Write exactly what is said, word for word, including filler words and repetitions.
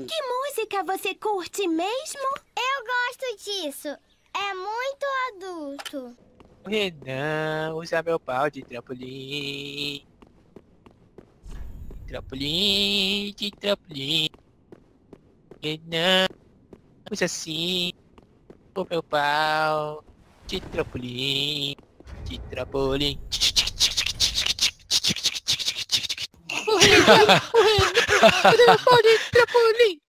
Que música você curte mesmo? Eu gosto disso. É muito adulto. Renan, usa meu pau de trampolim. Trampolim, de trampolim. Renan, usa assim o meu pau de trampolim. De trampolim. O Renan, o Renan, o meu pau de trampolim.